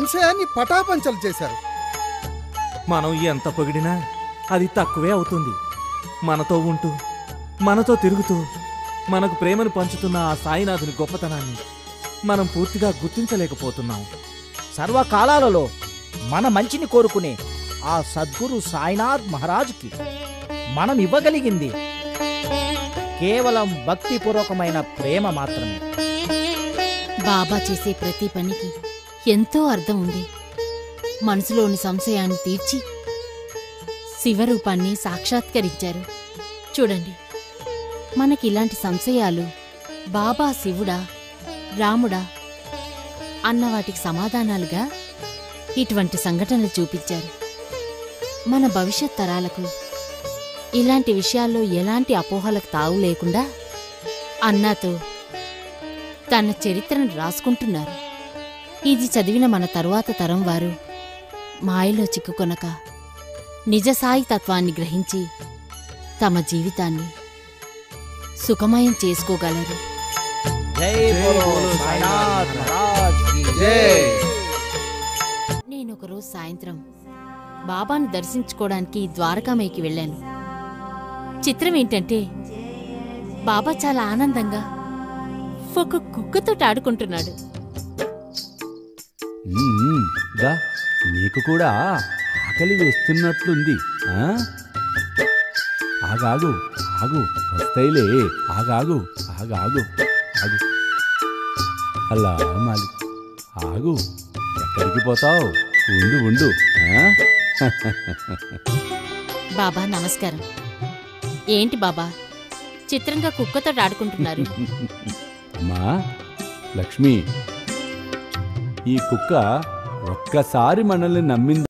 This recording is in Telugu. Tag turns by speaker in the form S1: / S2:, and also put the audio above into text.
S1: సంశయాన్ని పటాపంచలు చేశారు.
S2: మనం ఎంత పొగిడినా అది తక్కువే అవుతుంది. మనతో ఉంటూ మనతో తిరుగుతూ మనకు ప్రేమను పంచుతున్న ఆ సాయినాథుని గొప్పతనాన్ని మనం పూర్తిగా గుర్తించలేకపోతున్నాం.
S3: సర్వకాలాలలో మన మంచిని కోరుకునే ఆ సద్గురు సాయినాథ్ మహారాజుకి మనం ఇవ్వగలిగింది కేవలం భక్తిపూర్వకమైన ప్రేమ మాత్రమే.
S4: బాబా చేసే ప్రతి పనికి ఎంతో అర్థం ఉంది. మనసులోని సంశయాన్ని తీర్చి శివరూపాన్ని సాక్షాత్కరించారు. చూడండి, మనకిలాంటి సంశయాలు బాబా శివుడా రాముడా అన్న వాటికి సమాధానాలుగా ఇటువంటి సంఘటనలు చూపించారు. మన భవిష్యత్ తరాలకు ఇలాంటి విషయాల్లో ఎలాంటి అపోహలకు తావు లేకుండా అన్నాతో తన చరిత్రను రాసుకుంటున్నారు. ఇది చదివిన మన తరువాత తరం వారు మాయలో చిక్కుకొనక నిజసాయి తత్వాన్ని గ్రహించి తమ జీవితాన్ని సుఖమయం చేసుకోగలరు. నేనొకరోజు సాయంత్రం బాబాను దర్శించుకోవడానికి ద్వారకామయ్యకి వెళ్ళాను. చిత్రం ఏంటంటే బాబా చాలా ఆనందంగా ఒక కుక్కతో ఆడుకుంటున్నాడు.
S5: నీకు కూడా ఆకలి వేస్తున్నట్లుంది. ఆగాగు ఆగు, వస్తాయిలే. ఆగాగు ఆగాగు ఆగు. అలా మాలి, ఆగు. ఎక్కడికి పోతావు? ఉండు ఉండు.
S4: బాబా నమస్కారం. ఏంటి బాబా చిత్రంగా కుక్కతో ఆడుకుంటున్నారు?
S5: అమ్మా లక్ష్మి, ఈ కుక్క ఒక్కసారి మనల్ని నమ్మింది.